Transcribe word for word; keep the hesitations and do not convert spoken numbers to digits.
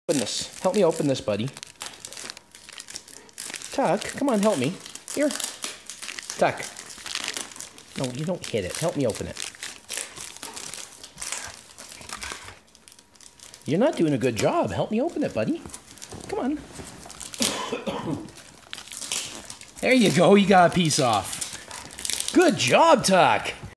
Open this. Help me open this, buddy. Tuck, come on, help me. Here. Tuck. No, you don't hit it. Help me open it. You're not doing a good job. Help me open it, buddy. Come on. There you go. You got a piece off. Good job, Tuck.